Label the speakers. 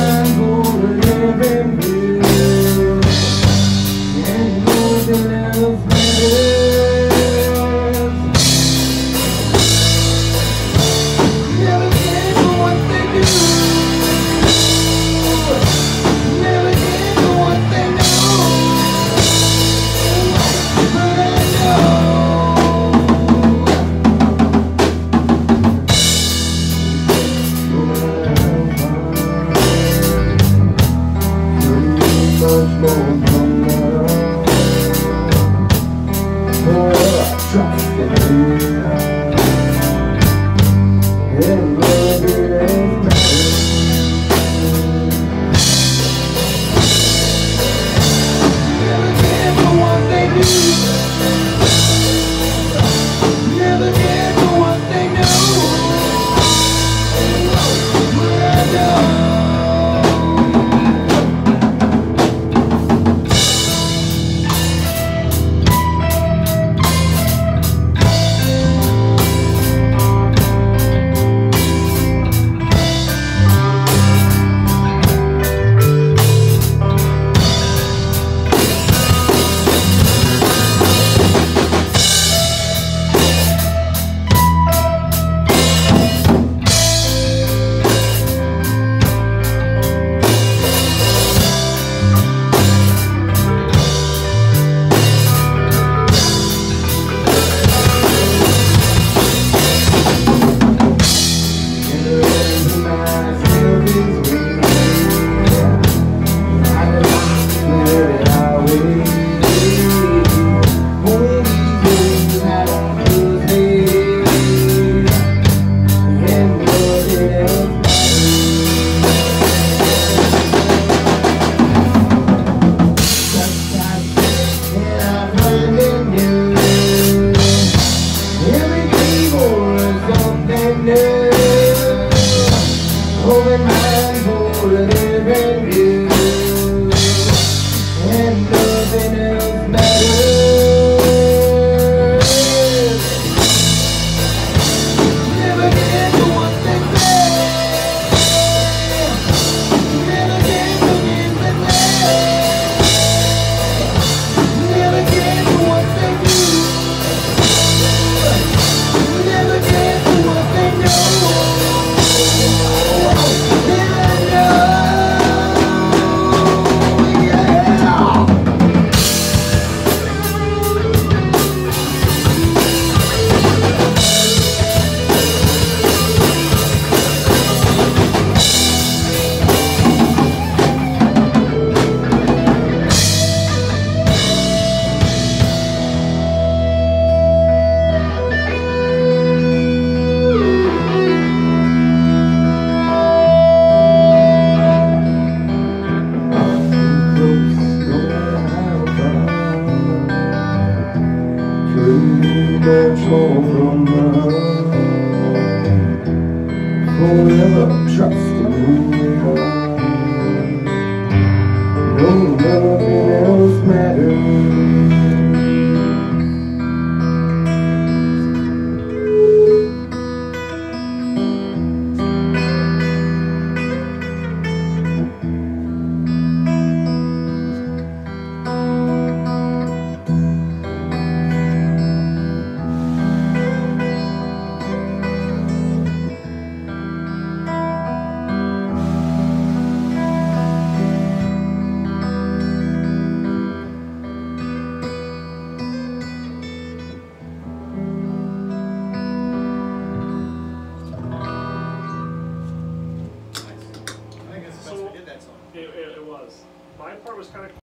Speaker 1: mind for living you, and nothing else matters. Never care for what they do, never care for what they know, but I know. Much more from love, forever trust in you, and nothing else matters. Never care for what they do, never care for what they know, but I know. Holding hands for living you, and nothing else matters. Never care for what they say, never care for gifts and play, never care for what they do, never care for what they know. Much more from love, forever trusting you, no nothing else matters.
Speaker 2: It was. My part was kind of